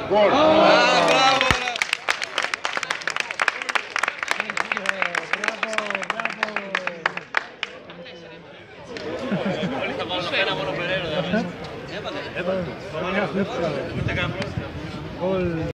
Γκολ. Όλοι θα βάλουν ένα μόνο Περέρο. Έπατε.